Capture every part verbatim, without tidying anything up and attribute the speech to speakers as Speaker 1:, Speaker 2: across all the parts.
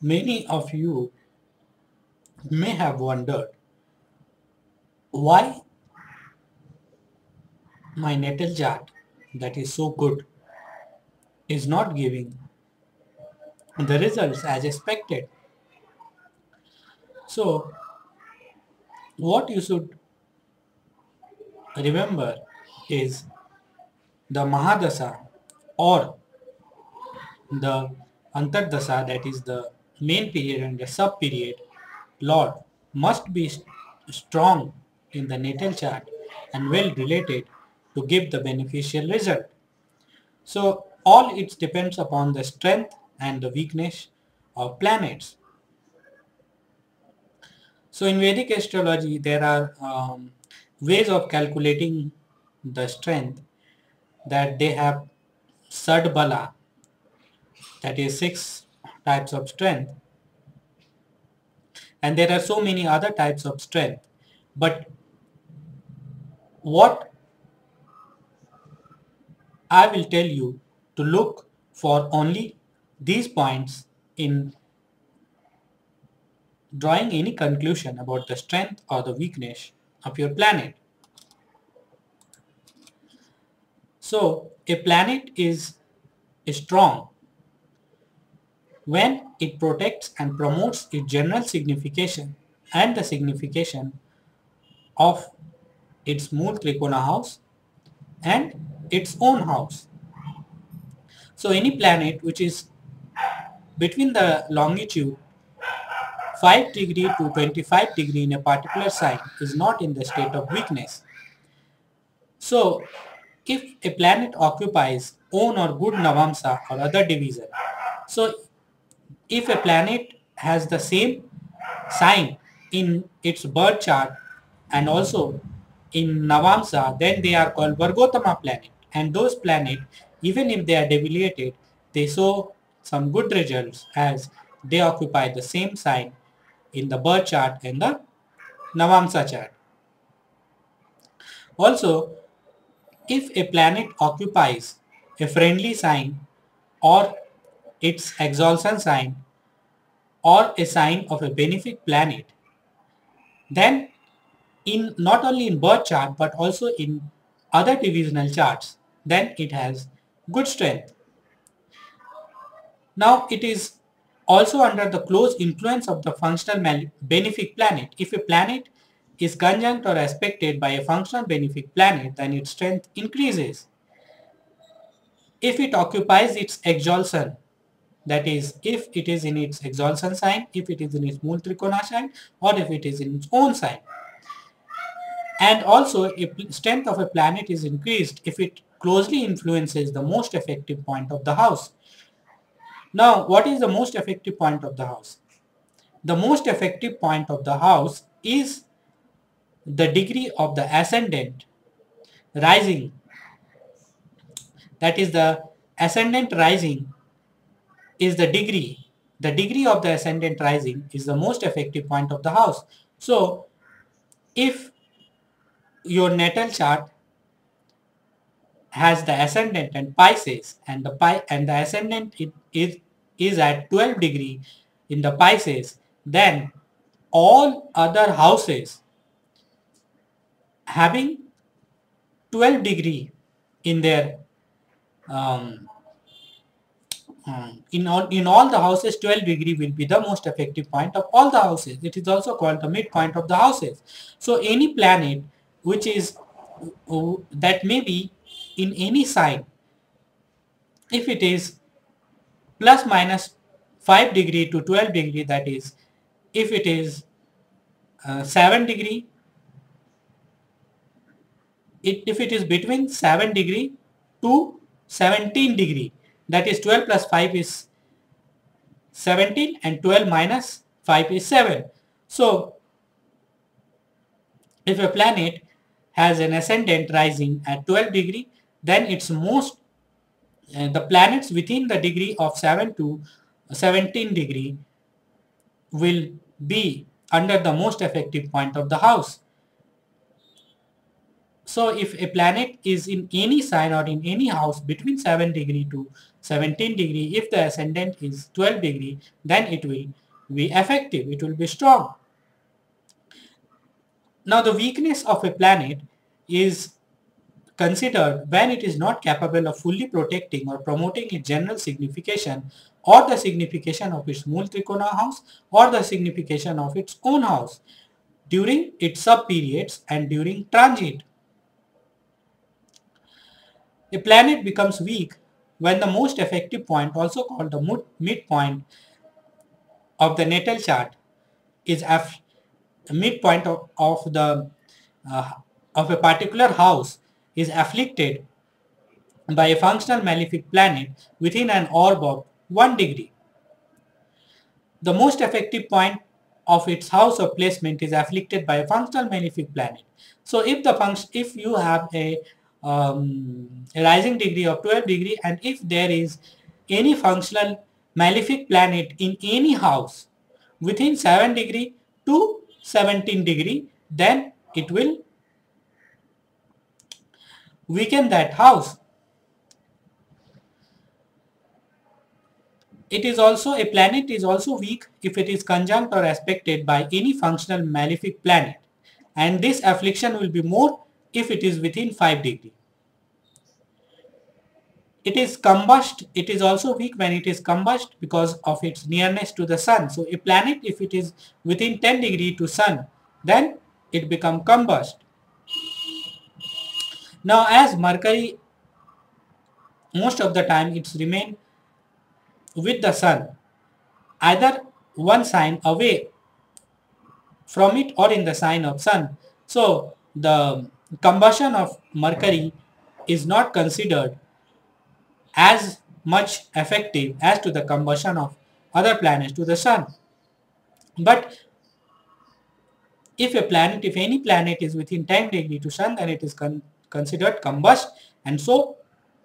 Speaker 1: Many of you may have wondered why my natal chart that is so good is not giving the results as expected. So what you should remember is the Mahadasa or the Antardasa, that is the main period and the sub period Lord must be st- strong in the natal chart and well related to give the beneficial result. So all it depends upon the strength and the weakness of planets. So in Vedic astrology there are um, ways of calculating the strength, that they have Sadbala, that is six types of strength, and there are so many other types of strength. But what I will tell you to look for only these points in drawing any conclusion about the strength or the weakness of your planet. So a planet is strong when it protects and promotes its general signification and the signification of its Mool Trikona house and its own house. So any planet which is between the longitude five degree to twenty-five degree in a particular sign is not in the state of weakness. So if a planet occupies own or good Navamsa or other division, so if a planet has the same sign in its birth chart and also in Navamsa, then they are called Vargotama planet. And those planets, even if they are deviated, they show some good results as they occupy the same sign in the birth chart and the Navamsa chart. Also, if a planet occupies a friendly sign or its exaltation sign or a sign of a benefic planet, then in not only in birth chart but also in other divisional charts, then it has good strength. Now it is also under the close influence of the functional benefic planet. If a planet is conjunct or aspected by a functional benefic planet, then its strength increases. If it occupies its exaltation, that is, if it is in its exaltation sign, if it is in its Mool Trikona sign, or if it is in its own sign. And also, if strength of a planet is increased if it closely influences the most effective point of the house. Now, what is the most effective point of the house? The most effective point of the house is the degree of the ascendant rising. That is, the ascendant rising is the degree. The degree of the ascendant rising is the most effective point of the house. So, if your natal chart has the ascendant and Pisces, and the pi and the ascendant it is is at twelve degree in the Pisces, then all other houses having twelve degree in their um, um, in all in all the houses, twelve degree will be the most effective point of all the houses. It is also called the midpoint of the houses. So any planet which is uh, that may be in any sign, if it is plus minus five degree to twelve degree, that is, if it is uh, seven degree, it, if it is between seven degree to seventeen degree, that is twelve plus five is seventeen and twelve minus five is seven. So if a planet has an ascendant rising at twelve degree, then its most uh, the planets within the degree of seven to seventeen degree will be under the most effective point of the house. So if a planet is in any sign or in any house between seven degree to seventeen degree, if the ascendant is twelve degree, then it will be effective, it will be strong. Now the weakness of a planet is considered when it is not capable of fully protecting or promoting its general signification or the signification of its Mool Trikona house or the signification of its own house during its sub-periods and during transit. A planet becomes weak when the most effective point, also called the midpoint of the natal chart, is aff- midpoint of, of the uh, of a particular house is afflicted by a functional malefic planet within an orb of one degree. The most effective point of its house of placement is afflicted by a functional malefic planet. So if the function, if you have a, um, a rising degree of twelve degree, and if there is any functional malefic planet in any house within seven degree to seventeen degree, then it will weaken that house. It is also a planet is also weak if it is conjunct or aspected by any functional malefic planet, and this affliction will be more if it is within five degree. It is combust, it is also weak when it is combust because of its nearness to the sun. So a planet, if it is within ten degree to sun, then it become combust. Now as Mercury, most of the time it's remain with the sun, either one sign away from it or in the sign of sun. So the combustion of Mercury is not considered as much effective as to the combustion of other planets to the sun. But if a planet, if any planet is within ten degree to sun, then it is con considered combust, and so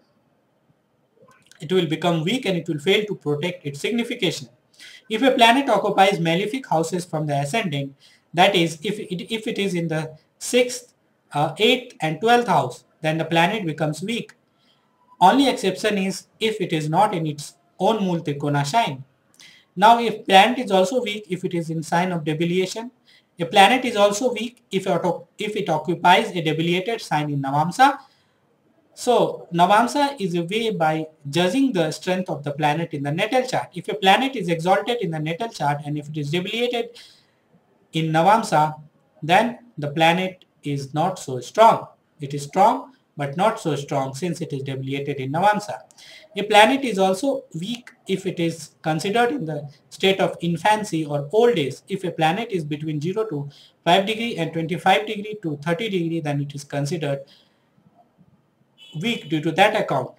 Speaker 1: it will become weak and it will fail to protect its signification. If a planet occupies malefic houses from the ascendant, that is, if it, if it is in the sixth, uh, eighth and twelfth house, then the planet becomes weak. Only exception is if it is not in its own Mool Trikona sign. Now if planet is also weak if it is in sign of debilitation. A planet is also weak if it, if it occupies a debiliated sign in Navamsa. So Navamsa is a way by judging the strength of the planet in the natal chart. If a planet is exalted in the natal chart and if it is debilitated in Navamsa, then the planet is not so strong. It is strong but not so strong since it is debilitated in Navamsa. A planet is also weak if it is considered in the state of infancy or old age. If a planet is between zero to five degree and twenty-five degree to thirty degree, then it is considered weak due to that account.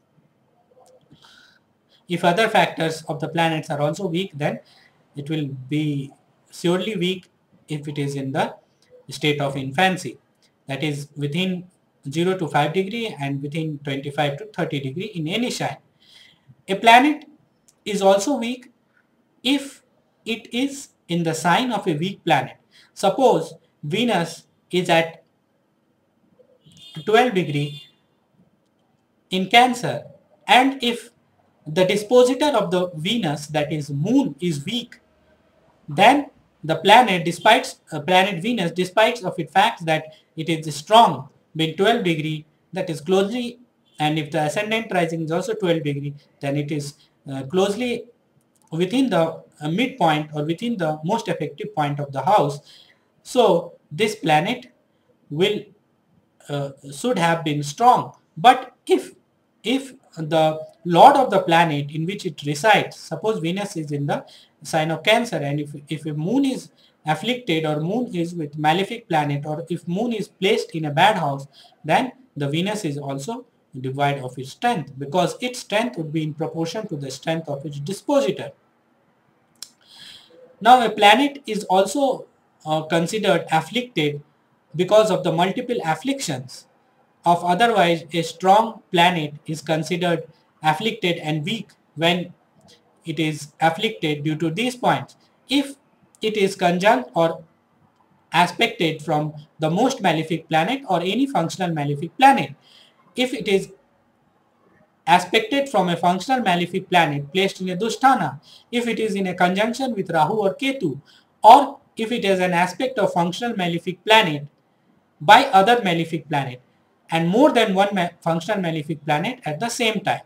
Speaker 1: If other factors of the planets are also weak, then it will be surely weak if it is in the state of infancy, that is within zero to five degree and within twenty-five to thirty degree in any sign. A planet is also weak if it is in the sign of a weak planet. Suppose Venus is at twelve degree in Cancer, and if the dispositor of the Venus, that is moon, is weak, then the planet, despite uh, planet Venus, despite of its fact that it is strong being twelve degree, that is closely, and if the ascendant rising is also twelve degree, then it is uh, closely within the uh, midpoint or within the most effective point of the house. So this planet will uh, should have been strong. But if if the lord of the planet in which it resides, suppose Venus is in the sign of Cancer, and if, if a moon is afflicted or moon is with malefic planet, or if moon is placed in a bad house, then the Venus is also devoid of its strength, because its strength would be in proportion to the strength of its dispositor. Now a planet is also uh, considered afflicted because of the multiple afflictions of otherwise a strong planet is considered afflicted and weak when it is afflicted due to these points. If it is conjunct or aspected from the most malefic planet or any functional malefic planet. If it is aspected from a functional malefic planet placed in a Dusthana, if it is in a conjunction with Rahu or Ketu, or if it is an aspect of functional malefic planet by other malefic planet, and more than one ma functional malefic planet at the same time.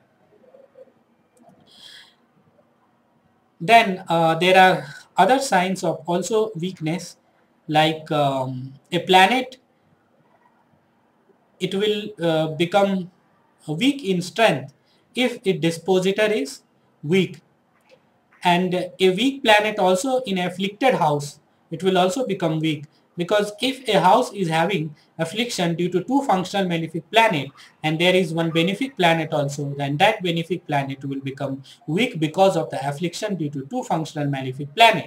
Speaker 1: Then uh, there are other signs of also weakness, like um, a planet, it will uh, become weak in strength if its dispositor is weak. And a weak planet also in afflicted house, it will also become weak, because if a house is having affliction due to two functional malefic planet and there is one benefic planet also, then that benefic planet will become weak because of the affliction due to two functional malefic planet.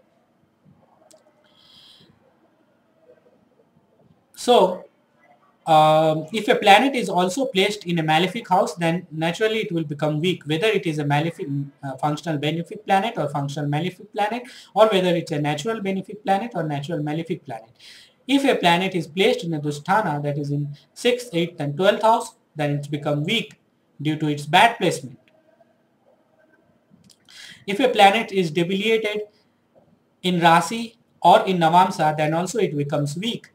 Speaker 1: So Um, if a planet is also placed in a malefic house, then naturally it will become weak, whether it is a malefic uh, functional benefic planet or functional malefic planet, or whether it's a natural benefic planet or natural malefic planet. If a planet is placed in a Dusthana, that is in sixth, eighth and twelfth house, then it's become weak due to its bad placement. If a planet is debilitated in Rasi or in Navamsa, then also it becomes weak.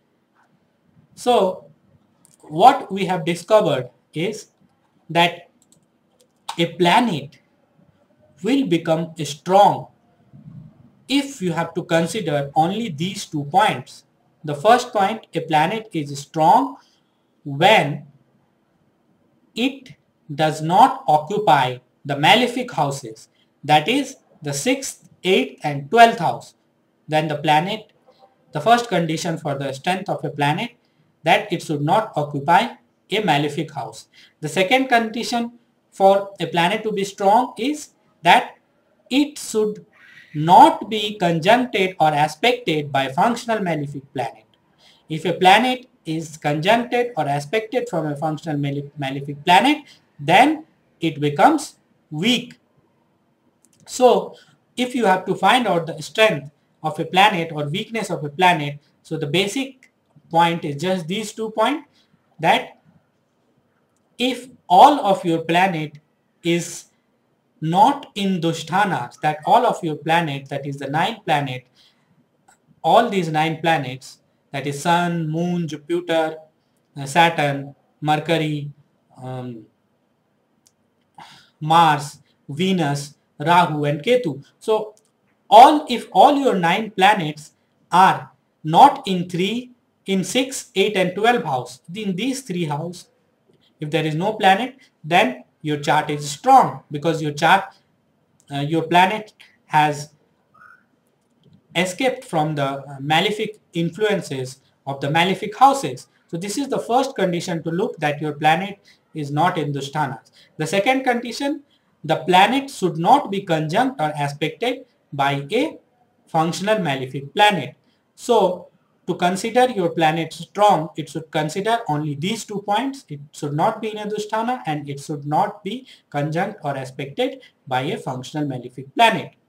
Speaker 1: So what we have discovered is that a planet will become strong if you have to consider only these two points. The first point, a planet is strong when it does not occupy the malefic houses, that is the sixth, eighth and twelfth house. Then the planet, the first condition for the strength of a planet, that it should not occupy a malefic house. The second condition for a planet to be strong is that it should not be conjuncted or aspected by functional malefic planet. If a planet is conjuncted or aspected from a functional malefic planet, then it becomes weak. So if you have to find out the strength of a planet or weakness of a planet, so the basic point is just these two points, that if all of your planet is not in Dushthanas, that all of your planet, that is the nine planet, all these nine planets, that is Sun, Moon, Jupiter, Saturn, Mercury, um, Mars, Venus, Rahu and Ketu. So all, if all your nine planets are not in three, in six, eight and twelve house, in these three house, if there is no planet, then your chart is strong, because your chart, uh, your planet has escaped from the uh, malefic influences of the malefic houses. So this is the first condition to look, that your planet is not in Dushthanas. The second condition, the planet should not be conjunct or aspected by a functional malefic planet. So to consider your planet strong, it should consider only these two points. It should not be in a Dusthana and it should not be conjunct or aspected by a functional malefic planet.